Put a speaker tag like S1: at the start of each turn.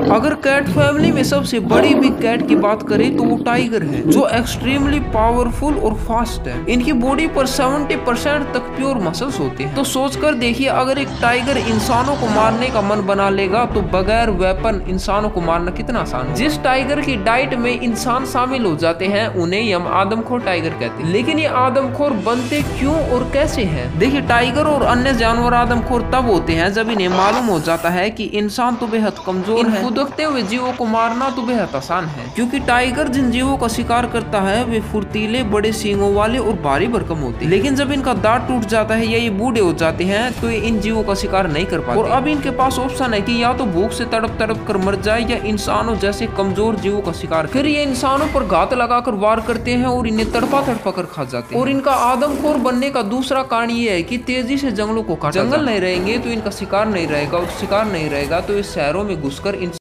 S1: अगर cat family में सबसे बड़ी बिग कैट की बात करें तो वो टाइगर है, जो एक्सट्रीमली पावरफुल और फास्ट है। इनकी बॉडी पर 70% तक प्योर मसल्स होते हैं। तो सोचकर देखिए, अगर एक टाइगर इंसानों को मारने का मन बना लेगा तो बगैर वेपन इंसानों को मारना कितना आसान है। जिस टाइगर की डाइट में इंसान शामिल हो जाते हैं उन्हें हम आदमखोर टाइगर कहते हैं। लेकिन ये आदमखोर बनते क्यों और कैसे हैं? देखिए, टाइगर और अन्य जानवर आदमखोर तब होते हैं जब इन्हें मालूम हो जाता है कि इंसान तो बेहद कमजोर है। फुदकते हुए जीवों को मारना तो बेहद आसान है, क्योंकि टाइगर जिन जीवों का शिकार करता है वे फुर्तीले, बड़े सींगों वाले और भारी भरकम होते हैं। लेकिन जब इनका दांत टूट जाता है या ये बूढ़े हो जाते हैं तो ये इन जीवों का शिकार नहीं कर पाते। और अब इनके पास ऑप्शन है कि या तो भूख से तड़प तड़प कर मर जाए या इंसानों जैसे कमजोर जीवों का शिकार। फिर ये इंसानों पर घात लगाकर वार करते हैं और इन्हें तड़पा तड़पा कर खा जाते हैं। और इनका आदमखोर बनने का दूसरा कारण ये है कि तेजी से जंगलों को काटा। जंगल नहीं रहेंगे तो इनका शिकार नहीं रहेगा, और शिकार नहीं रहेगा तो ये शहरों में घुसकर